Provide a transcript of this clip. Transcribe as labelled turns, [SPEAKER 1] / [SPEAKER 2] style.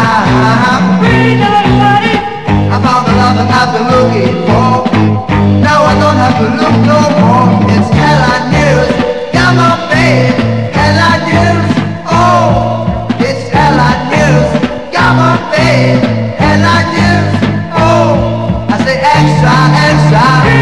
[SPEAKER 1] I found the love that I've been looking for. Now I don't have to look no more. It's Headline News, come on babe. Headline News, oh, it's Headline News, come on babe. Headline News, oh, I say extra, extra.